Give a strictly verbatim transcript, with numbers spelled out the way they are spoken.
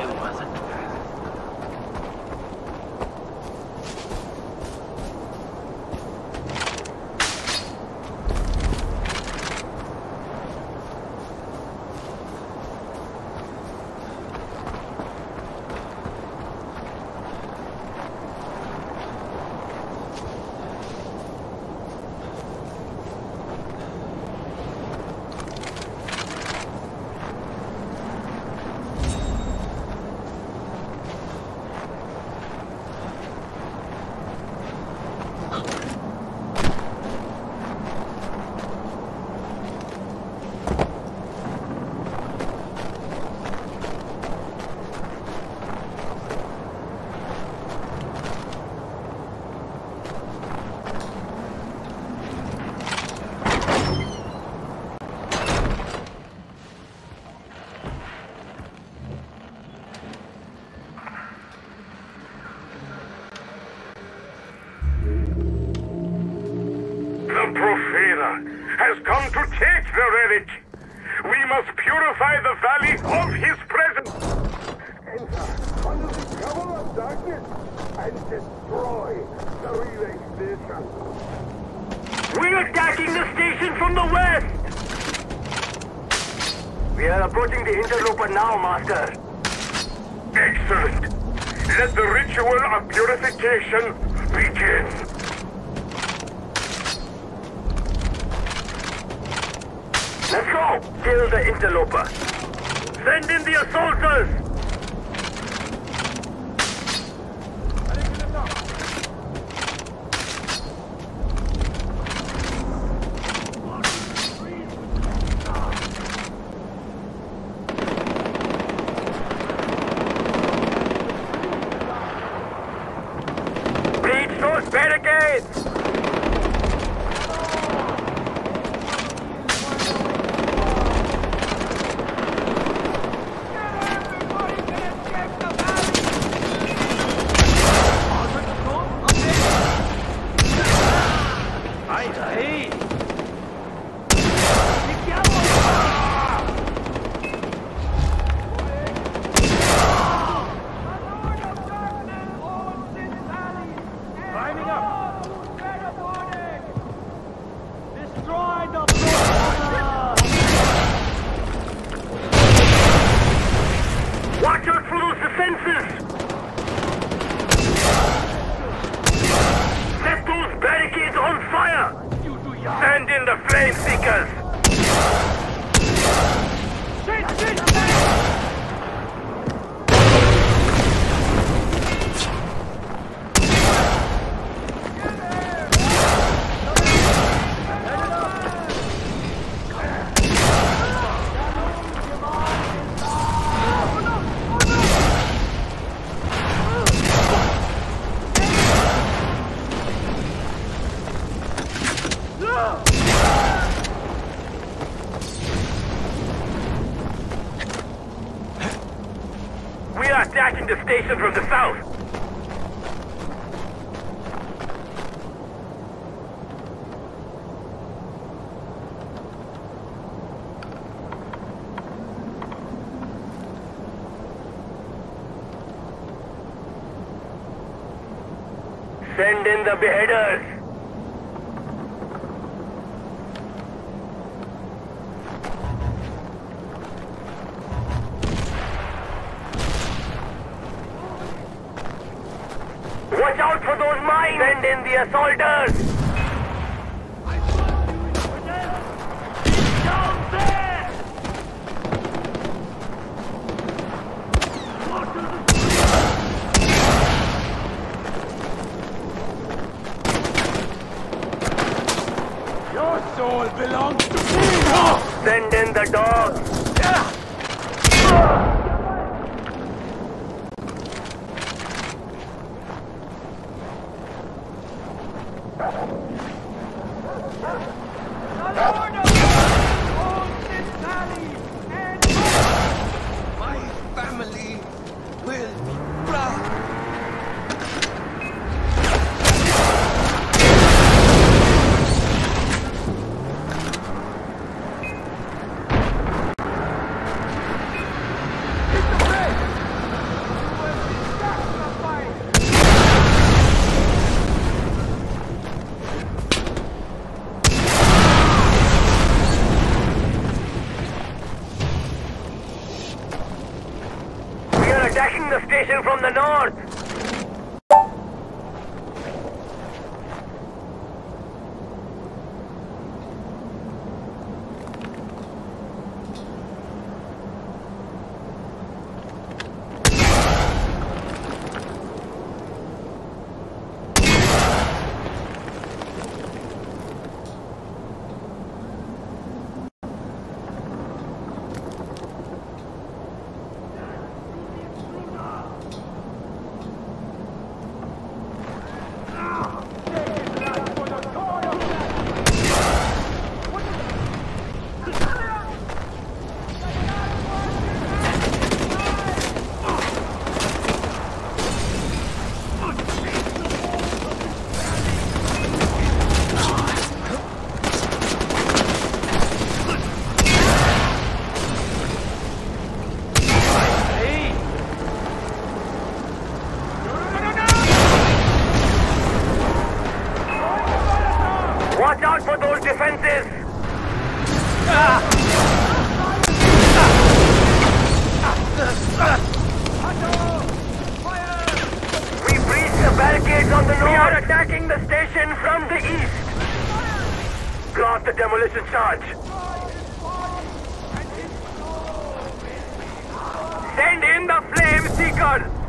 I wasn't. Has come to take the relic. We must purify the valley of his presence. Enter under the cover of darkness and destroy the relay station. We're attacking the station from the west. We are approaching the interloper now, Master. Excellent. Let the ritual of purification begin. Let's go! Kill the interloper! Send in the assaulters! Breach those barricades! Watch out for those defenses! Set those barricades on fire! Send in the flame seekers! Shit, shit, shit! We are attacking the station from the south. Send in the beheaders. Watch out for those mines! Send in the assaulters! Down there! Your soul belongs to me! Send in the dogs! My family will be proud. attacking the station from the north! Watch out for those defenses! We breached the barricades on the north! We are attacking the station from the east! Block the demolition charge! Send in the flame seekers!